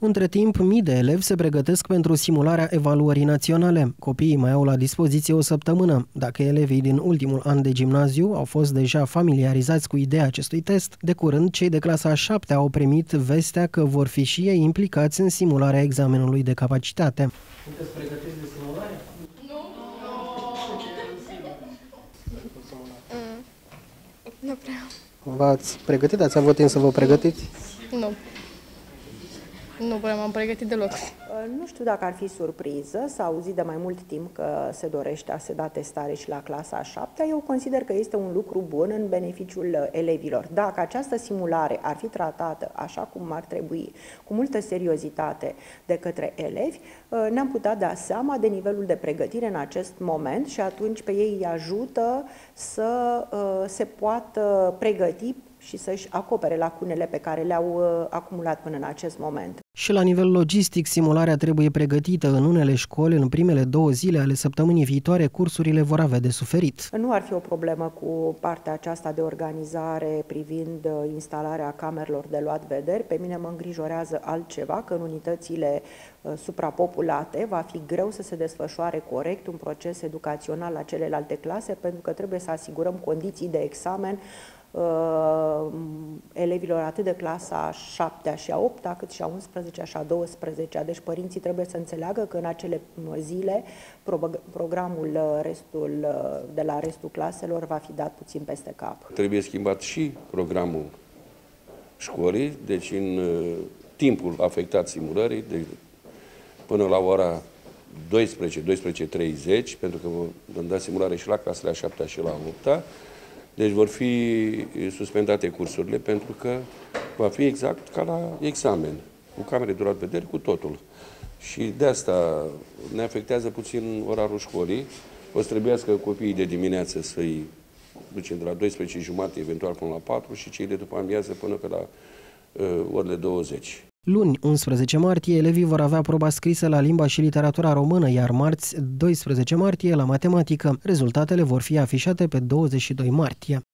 Între timp, mii de elevi se pregătesc pentru simularea evaluării naționale. Copiii mai au la dispoziție o săptămână. Dacă elevii din ultimul an de gimnaziu au fost deja familiarizați cu ideea acestui test, de curând cei de clasa a 7-a au primit vestea că vor fi și ei implicați în simularea examenului de capacitate. Sunteți pregătiți de simulare? Nu prea. V-ați pregătit? Ați avut timp să vă pregătiți? Nu. Nu prea m-am pregătit deloc. Nu știu dacă ar fi surpriză, s-a auzit de mai mult timp că se dorește a se da testare și la clasa a 7-a. Eu consider că este un lucru bun în beneficiul elevilor. Dacă această simulare ar fi tratată așa cum ar trebui, cu multă seriozitate de către elevi, ne-am putea da seama de nivelul de pregătire în acest moment și atunci pe ei îi ajută să se poată pregăti și să-și acopere lacunele pe care le-au acumulat până în acest moment. Și la nivel logistic, simularea trebuie pregătită. În unele școli, în primele 2 zile ale săptămânii viitoare, cursurile vor avea de suferit. Nu ar fi o problemă cu partea aceasta de organizare privind instalarea camerelor de luat vederi. Pe mine mă îngrijorează altceva, că în unitățile suprapopulate va fi greu să se desfășoare corect un proces educațional la celelalte clase, pentru că trebuie să asigurăm condiții de examen elevilor atât de clasa a 7-a și a 8-a, cât și a 11-a și a 12-a. Deci părinții trebuie să înțeleagă că în acele zile programul de la restul claselor va fi dat puțin peste cap. Trebuie schimbat și programul școlii, deci în timpul afectat simulării, deci până la ora 12-12:30, pentru că vom da simulare și la clasele a 7-a și la 8-a. Deci vor fi suspendate cursurile pentru că va fi exact ca la examen, cu camere de luat vederi, cu totul. Și de asta ne afectează puțin orarul școlii. O să trebuiască copiii de dimineață să-i ducem de la 12:30, eventual până la 4 și cei de după amiază până pe la orele 20. Luni, 11 martie, elevii vor avea proba scrisă la limba și literatura română, iar marți, 12 martie, la matematică. Rezultatele vor fi afișate pe 22 martie.